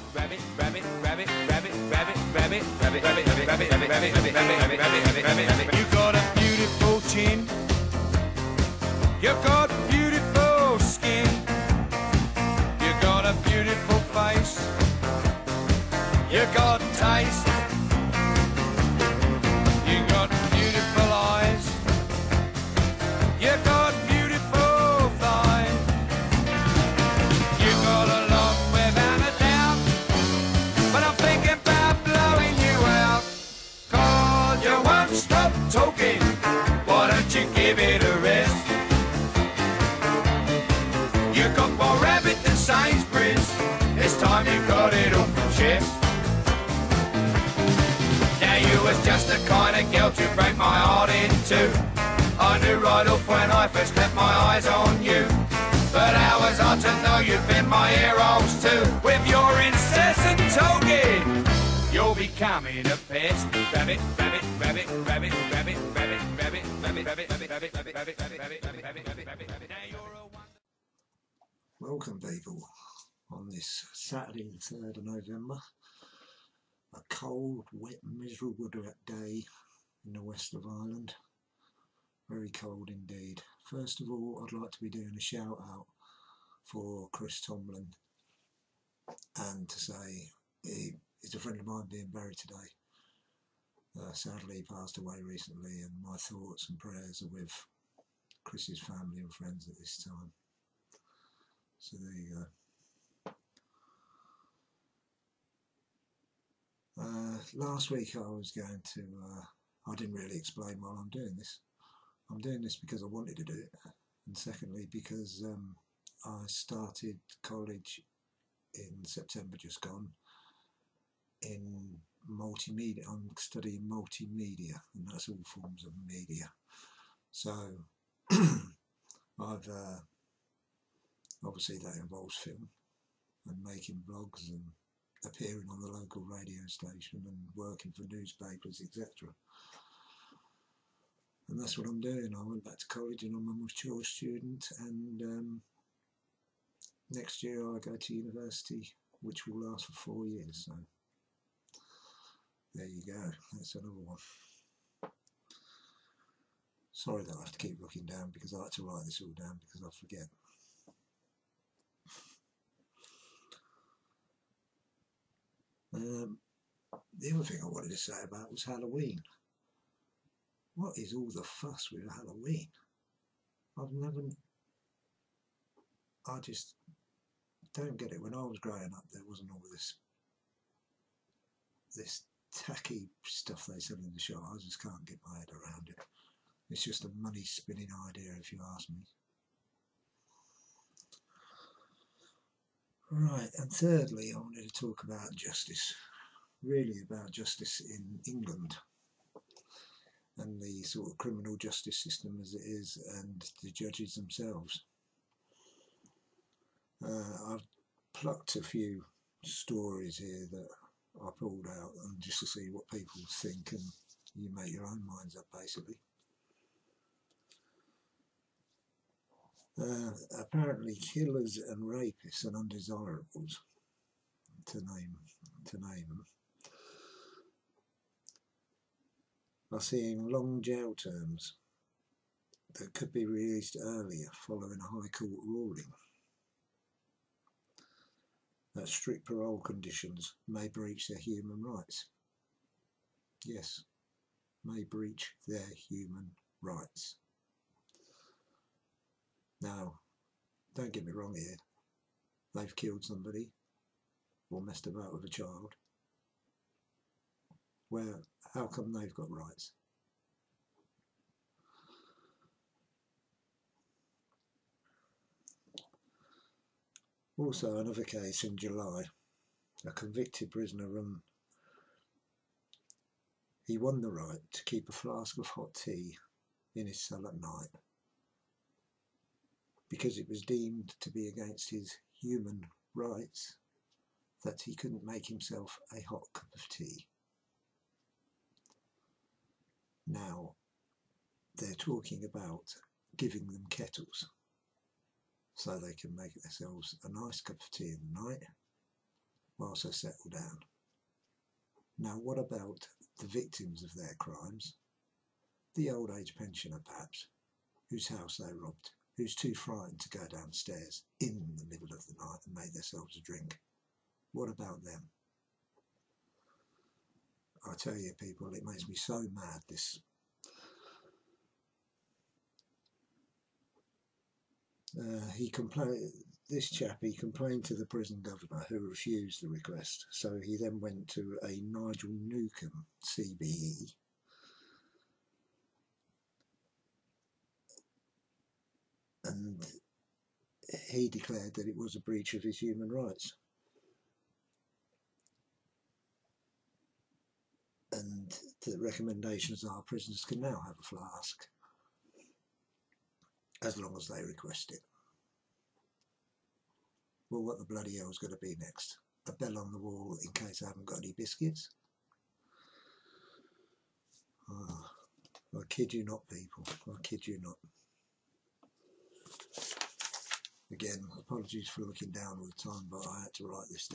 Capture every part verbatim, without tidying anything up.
rabbit, rabbit, rabbit, rabbit, rabbit, rabbit, rabbit, rabbit, rabbit, rabbit, rabbit, rabbit, rabbit, rabbit, rabbit, rabbit, rabbit. You got a beautiful chin. You've got beautiful skin. You got a beautiful face. You got taste. You got beautiful eyes. You got beautiful thighs. You got a lot without a doubt. But I'm thinking about blowing you out. Cause you won't stop talking. Why don't you give it a rest? You got more rabbit than Sainsbury's. This time you got it all from chefs. Now you was just the kind of girl to break my heart in two. I knew right off when I first clapped my eyes on you. But how was I to know you'd been my ear holes too? With your incessant talking, you're becoming a pest. Rabbit, rabbit, rabbit, rabbit, rabbit, rabbit, rabbit, rabbit, rabbit, rabbit, rabbit, rabbit, rabbit, rabbit, rabbit, rabbit, rabbit, rabbit. Now you're a wonder. Welcome people on this Saturday the third of November, a cold, wet, miserable day in the west of Ireland, very cold indeed. First of all, I'd like to be doing a shout out for Chris Tomlin and to say he, he's a friend of mine being buried today. Uh, sadly he passed away recently, and my thoughts and prayers are with Chris's family and friends at this time. So there you go. Uh, last week I was going to, uh, I didn't really explain why I'm doing this. I'm doing this because I wanted to do it, and secondly because um, I started college in September just gone in multimedia. I'm studying multimedia, and that's all forms of media. So I've uh, obviously that involves film and making vlogs and appearing on the local radio station and working for newspapers, et cetera. And that's what I'm doing. I went back to college and I'm a mature student, and um, next year I go to university, which will last for four years. So there you go, that's another one. Sorry that I have to keep looking down, because I like to write this all down because I forget. Um, the other thing I wanted to say about was Halloween. What is all the fuss with Halloween? I've never, I just don't get it. When I was growing up, there wasn't all this, this tacky stuff they sell in the shop. I just can't get my head around it. It's just a money spinning idea, if you ask me. Right, and thirdly, I wanted to talk about justice, really about justice in England and the sort of criminal justice system as it is, and the judges themselves. Uh, I've plucked a few stories here that I pulled out, and just to see what people think, and you make your own minds up basically. Uh, apparently killers and rapists and undesirables, to name, to name them, are seeing long jail terms that could be released earlier following a High Court ruling that strict parole conditions may breach their human rights. Yes, may breach their human rights. Now, don't get me wrong here, they've killed somebody or messed about with a child. Well, how come they've got rights? Also, another case in July, a convicted prisoner run, he won the right to keep a flask of hot tea in his cell at night because it was deemed to be against his human rights that he couldn't make himself a hot cup of tea. Now, they're talking about giving them kettles so they can make themselves a nice cup of tea in the night whilst they settle down. Now, what about the victims of their crimes? The old age pensioner, perhaps, whose house they robbed, who's too frightened to go downstairs in the middle of the night and make themselves a drink. What about them? I tell you, people, it makes me so mad, this. Uh, he complained, this chap, he complained to the prison governor, who refused the request. So he then went to a Nigel Newcombe C B E, and he declared that it was a breach of his human rights. And the recommendations are prisoners can now have a flask, as long as they request it. Well, what the bloody hell is going to be next? A bell on the wall in case I haven't got any biscuits? Oh, I kid you not, people. I kid you not. Again, apologies for looking down all the time, but I had to write this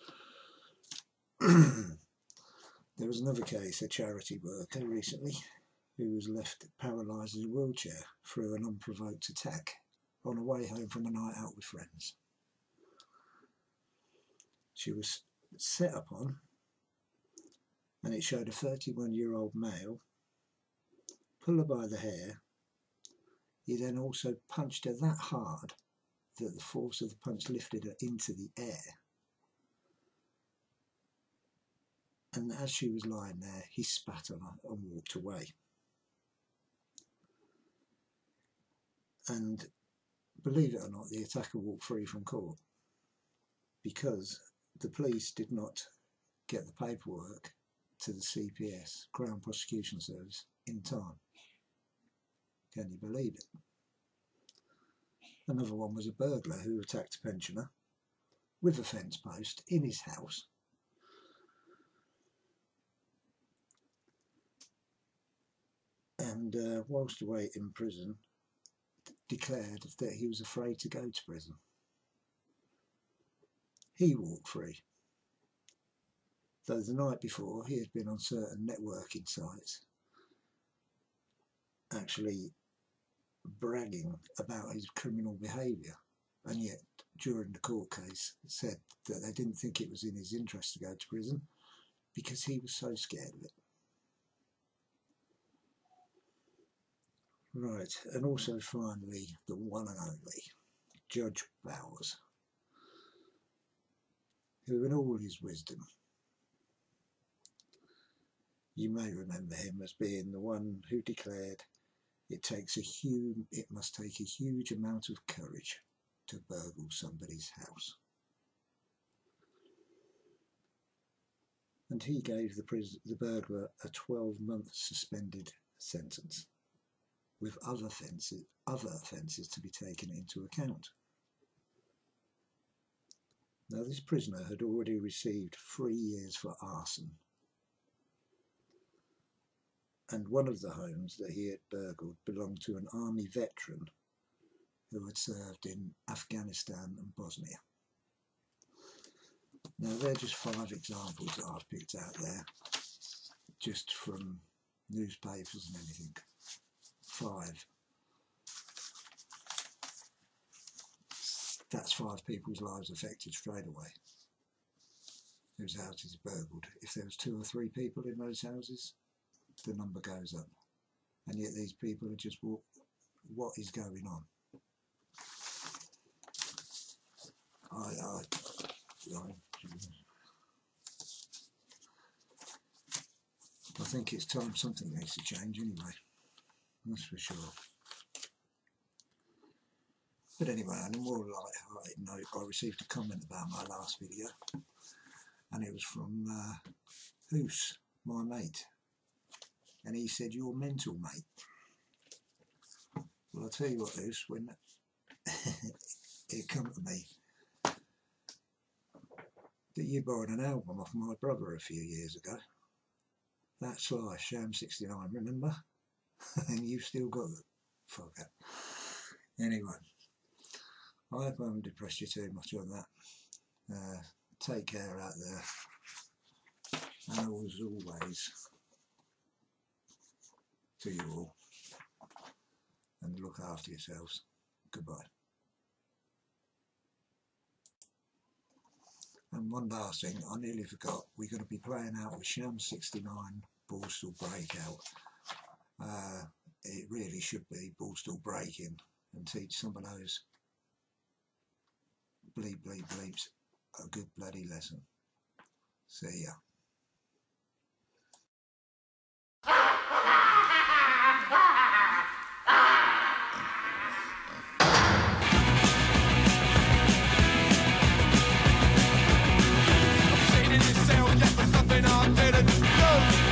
down. There was another case, a charity worker recently, who was left paralysed in a wheelchair through an unprovoked attack on her way home from a night out with friends. She was set upon, and it showed a thirty-one-year-old male pull her by the hair. He then also punched her that hard that the force of the punch lifted her into the air. And as she was lying there, he spat on her and walked away. And believe it or not, the attacker walked free from court because the police did not get the paperwork to the C P S, Crown Prosecution Service, in time. Can you believe it? Another one was a burglar who attacked a pensioner with a fence post in his house. And uh, whilst away in prison, declared that he was afraid to go to prison. He walked free, though the night before he had been on certain networking sites actually bragging about his criminal behaviour, and yet during the court case said that they didn't think it was in his interest to go to prison because he was so scared of it. Right, and also finally, the one and only Judge Bowers, who in all his wisdom, you may remember him as being the one who declared it takes a huge, it must take a huge amount of courage to burgle somebody's house. And he gave the, pris the burglar a twelve month suspended sentence, with other offences, other offences to be taken into account. Now, this prisoner had already received three years for arson, and one of the homes that he had burgled belonged to an army veteran who had served in Afghanistan and Bosnia. Now, they're just five examples that I've picked out there, just from newspapers and everything. Five. That's five people's lives affected straight away, whose houses are burgled. If there was two or three people in those houses, the number goes up. And yet these people are just, what, what is going on? I, I, I, I think it's time something needs to change anyway. That's for sure. But anyway, on a more light-hearted note, I received a comment about my last video, and it was from uh, Hoos, my mate, and he said, "You're mental, mate." Well, I'll tell you what, Hoos, when it come to me that you borrowed an album off my brother a few years ago, That's Life, Sham sixty-nine, remember? And you've still got it. Fuck it. Anyway, I hope I haven't depressed you too much on that. Uh, take care out there, and as always, to you all, and look after yourselves. Goodbye. And one last thing, I nearly forgot, we're going to be playing out with Sham sixty-nine Borstal Breakout. Uh, it really should be Borstal Breaking, and teach some of those bleep bleep bleeps a good bloody lesson. See ya. I didn't do.